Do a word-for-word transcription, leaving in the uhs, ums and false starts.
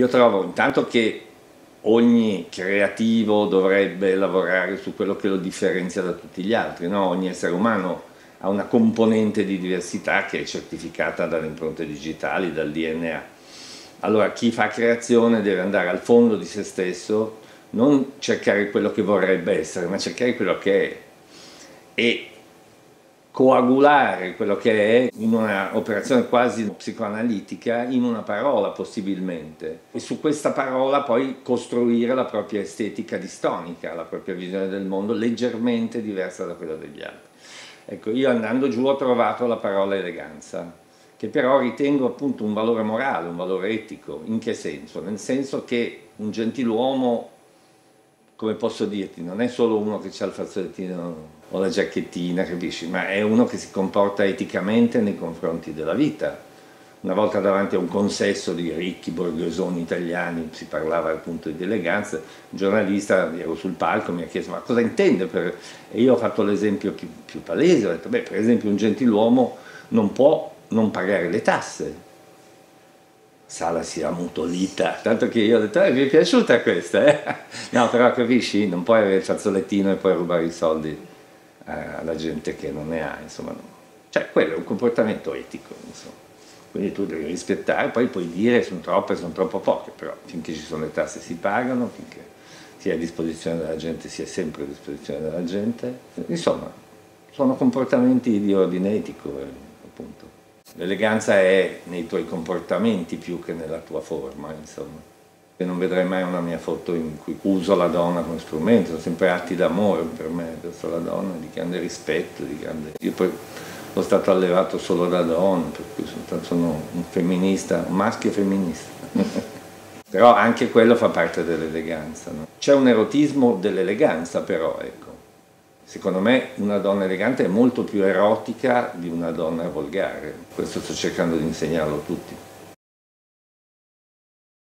Io trovo intanto che ogni creativo dovrebbe lavorare su quello che lo differenzia da tutti gli altri, no? Ogni essere umano ha una componente di diversità che è certificata dalle impronte digitali, dal D N A. Allora chi fa creazione deve andare al fondo di se stesso, non cercare quello che vorrebbe essere, ma cercare quello che è e coagulare quello che è in un'operazione quasi psicoanalitica in una parola possibilmente, e su questa parola poi costruire la propria estetica distonica, la propria visione del mondo leggermente diversa da quella degli altri. Ecco, io andando giù ho trovato la parola eleganza, che però ritengo appunto un valore morale, un valore etico. In che senso? Nel senso che un gentiluomo, come posso dirti, non è solo uno che ha il fazzolettino o la giacchettina, capisci? Ma è uno che si comporta eticamente nei confronti della vita. Una volta davanti a un consesso di ricchi borghesoni italiani, si parlava appunto di eleganza, un giornalista, ero sul palco, mi ha chiesto ma cosa intende per... E io ho fatto l'esempio più, più palese, ho detto beh, per esempio un gentiluomo non può non pagare le tasse. Sala si è ammutolita, tanto che io ho detto eh, mi è piaciuta questa, eh? No, però capisci, non puoi avere il fazzolettino e poi rubare i soldi eh, alla gente che non ne ha, insomma, no. Cioè quello è un comportamento etico, insomma. Quindi tu devi rispettare, poi puoi dire sono troppe, sono troppo poche, però finché ci sono le tasse si pagano, finché si è a disposizione della gente si è sempre a disposizione della gente, insomma, sono comportamenti di ordine etico, eh, appunto. L'eleganza è nei tuoi comportamenti più che nella tua forma, insomma. E non vedrai mai una mia foto in cui uso la donna come strumento, sono sempre atti d'amore per me, verso la donna, di grande rispetto, di grande... Io poi sono stato allevato solo da donne, per cui sono, sono un femminista, un maschio femminista. Però anche quello fa parte dell'eleganza, no? C'è un erotismo dell'eleganza però, ecco. Secondo me una donna elegante è molto più erotica di una donna volgare, questo sto cercando di insegnarlo a tutti.